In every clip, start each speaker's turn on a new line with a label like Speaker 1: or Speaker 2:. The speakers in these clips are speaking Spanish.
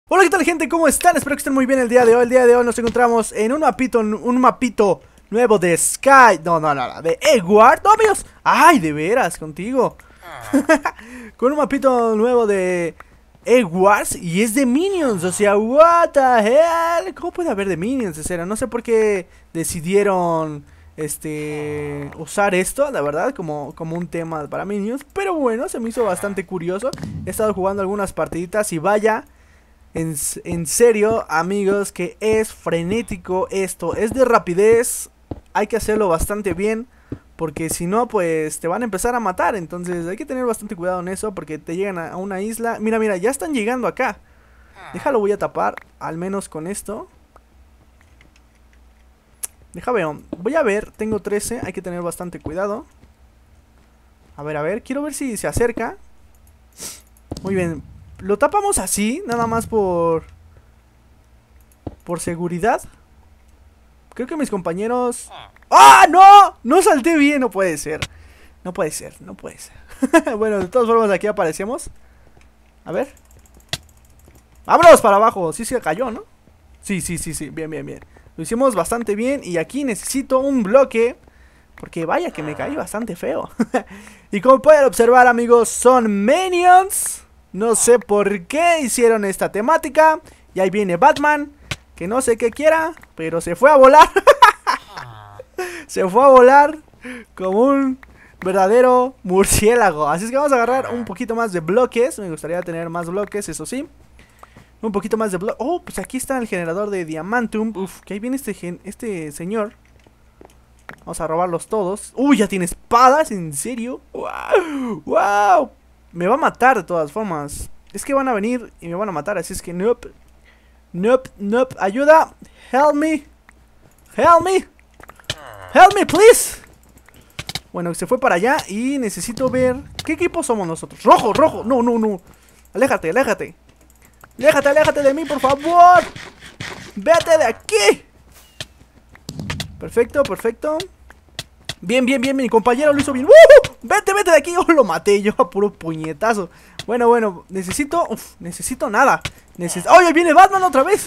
Speaker 1: Hola, ¿qué tal, gente? ¿Cómo están? Espero que estén muy bien el día de hoy. El día de hoy nos encontramos en un mapito nuevo de Sky. No, de Edward. No, amigos. Ay, de veras, contigo. Con un mapito nuevo de Edwards y es de Minions. O sea, what the hell. ¿Cómo puede haber de Minions? En serio, no sé por qué decidieron usar esto, la verdad, como un tema para Minions. Pero bueno, se me hizo bastante curioso. He estado jugando algunas partiditas y vaya. En serio, amigos, que es frenético esto. Es de rapidez. Hay que hacerlo bastante bien, porque si no, pues te van a empezar a matar. Entonces hay que tener bastante cuidado en eso, porque te llegan a una isla. Mira, ya están llegando acá. Déjalo, voy a tapar, al menos con esto. Déjame, voy a ver, tengo 13. Hay que tener bastante cuidado. A ver, quiero ver si se acerca. Muy bien. Lo tapamos así, nada más por seguridad. Creo que mis compañeros... ¡Ah, no! No salté bien, no puede ser. No puede ser. Bueno, de todas formas aquí aparecemos. A ver. ¡Vámonos para abajo! Sí se cayó, ¿no? Sí. Bien. Lo hicimos bastante bien y aquí necesito un bloque, porque vaya que me caí bastante feo. Y como pueden observar, amigos, son Minions. No sé por qué hicieron esta temática. Y ahí viene Batman, que no sé qué quiera, pero se fue a volar. Se fue a volar como un verdadero murciélago. Así es que vamos a agarrar un poquito más de bloques. Me gustaría tener más bloques, eso sí. Un poquito más de bloques. Oh, pues aquí está el generador de Diamantum. Uf, que ahí viene este señor. Vamos a robarlos todos. Uy, ya tiene espadas, ¿en serio? Wow. Me va a matar de todas formas. Es que van a venir y me van a matar, así es que nope. Ayuda. Help me, please. Bueno, se fue para allá y necesito ver ¿qué equipo somos nosotros? Rojo. No. Aléjate de mí, por favor. Vete de aquí. Perfecto. Bien, mi compañero lo hizo bien. Vete de aquí. Oh, lo maté yo a puro puñetazo. Bueno, necesito nada. ¡Oye, viene Batman otra vez!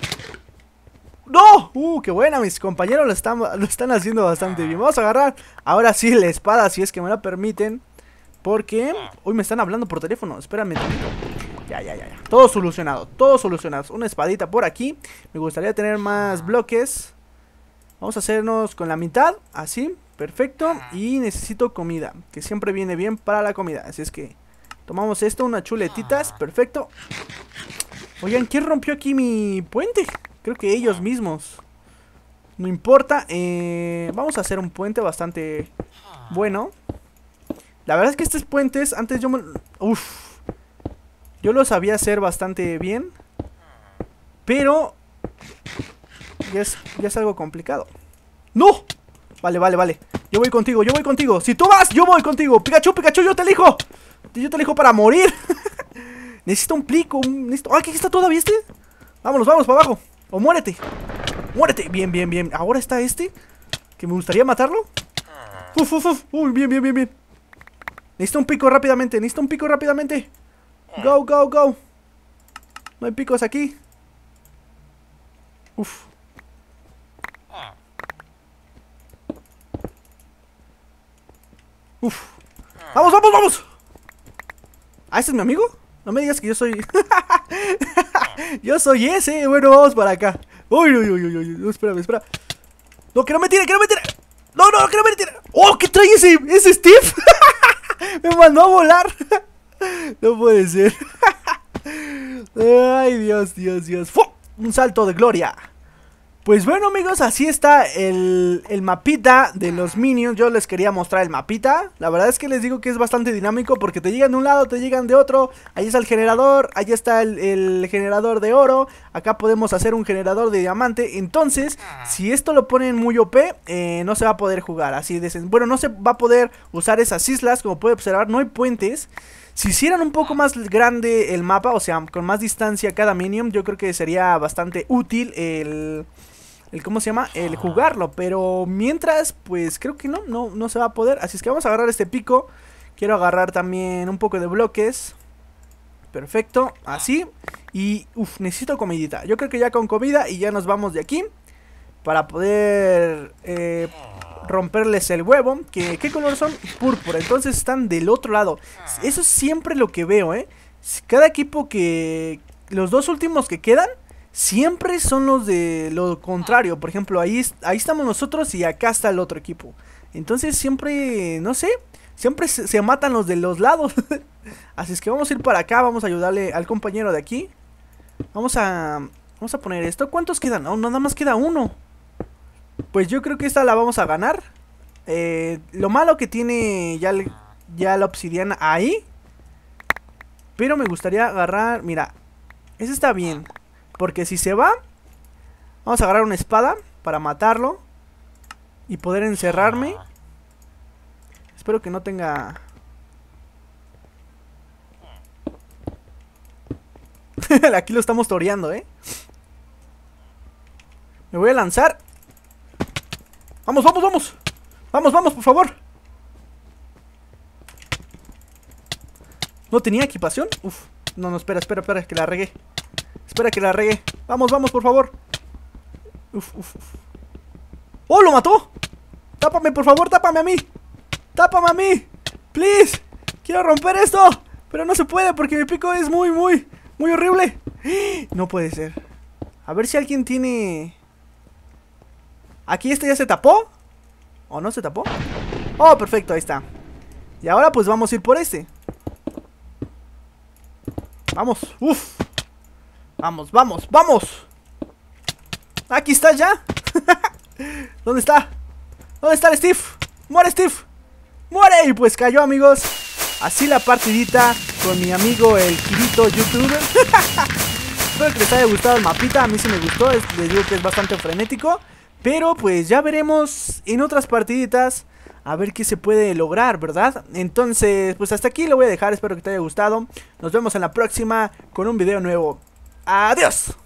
Speaker 1: ¡No! ¡Qué buena! Mis compañeros lo están haciendo bastante bien. Vamos a agarrar ahora sí la espada, si es que me la permiten. Porque hoy me están hablando por teléfono. Espérame. Ya. Todo solucionado. Una espadita por aquí. Me gustaría tener más bloques. Vamos a hacernos con la mitad, así, perfecto. Y necesito comida, que siempre viene bien para la comida. Así es que tomamos esto, unas chuletitas, perfecto. Oigan, ¿quién rompió aquí mi puente? Creo que ellos mismos. No importa, vamos a hacer un puente bastante bueno. La verdad es que estos puentes, antes yo los sabía hacer bastante bien, pero ya es algo complicado. ¡No! Vale. Yo voy contigo. Si tú vas, yo voy contigo. Pikachu, yo te elijo. Yo te elijo para morir. Necesito un plico. ¿Aquí está todavía este? Vamos para abajo. O muérete. Bien. Ahora está este, que me gustaría matarlo. Uy, bien. Necesito un pico rápidamente. Go. No hay picos aquí. Vamos. ¿Ah, ese es mi amigo? No me digas que yo soy... Yo soy ese. Bueno, vamos para acá. Uy. No, espera. No, que no me tire. No, que no me tire. Oh, ¿qué trae ese Steve? Me mandó a volar. No puede ser. Ay, Dios. Un salto de gloria. Pues bueno, amigos, así está el mapita de los Minions. Yo les quería mostrar el mapita. La verdad es que les digo que es bastante dinámico, porque te llegan de un lado, te llegan de otro. Ahí está el generador, ahí está el generador de oro. Acá podemos hacer un generador de diamante. Entonces, si esto lo ponen muy OP, no se va a poder jugar así de bueno, no se va a poder usar esas islas. Como puede observar, no hay puentes. Si hicieran un poco más grande el mapa, o sea, con más distancia cada Minion, yo creo que sería bastante útil ¿cómo se llama? El jugarlo. Pero mientras, pues creo que no se va a poder. Así es que vamos a agarrar este pico. Quiero agarrar también un poco de bloques. Perfecto, así. Y, necesito comidita. Yo creo que ya con comida y ya nos vamos de aquí. Para poder romperles el huevo. ¿Qué color son? Púrpura. Entonces están del otro lado. Eso es siempre lo que veo, Cada equipo que... Los dos últimos que quedan siempre son los de lo contrario. Por ejemplo, ahí estamos nosotros y acá está el otro equipo. Entonces siempre, no sé, siempre se matan los de los lados. Así es que vamos a ir para acá, vamos a ayudarle al compañero de aquí. Vamos a poner esto. ¿Cuántos quedan? No, nada más queda uno. Pues yo creo que esta la vamos a ganar. Lo malo que tiene ya la obsidiana ahí. Pero me gustaría agarrar, mira, ese está bien. Porque si se va, vamos a agarrar una espada para matarlo y poder encerrarme. Espero que no tenga... Aquí lo estamos toreando, Me voy a lanzar. ¡Vamos, vamos, vamos! ¡Vamos, vamos, por favor! ¿No tenía equipación? Uf. No, espera, que la regué. Espera que la regué. Vamos, vamos, por favor. Uf. ¡Oh, lo mató! ¡Tápame, por favor! ¡Tápame a mí! ¡Tápame a mí! ¡Please! ¡Quiero romper esto! Pero no se puede porque mi pico es muy horrible. No puede ser. A ver si alguien tiene... ¿Aquí este ya se tapó? ¿O no se tapó? Oh, perfecto, ahí está. Y ahora pues vamos a ir por este. Vamos, uf. Vamos. Aquí está ya. ¿Dónde está? ¿Dónde está el Steve? ¡Muere, Steve! ¡Muere! Y pues cayó, amigos. Así la partidita con mi amigo el Kirito YouTuber. Espero que les haya gustado el mapita. A mí sí me gustó, les digo que es bastante frenético. Pero pues ya veremos en otras partiditas a ver qué se puede lograr, ¿verdad? Entonces, pues hasta aquí lo voy a dejar. Espero que te haya gustado. Nos vemos en la próxima con un video nuevo. ¡Adiós!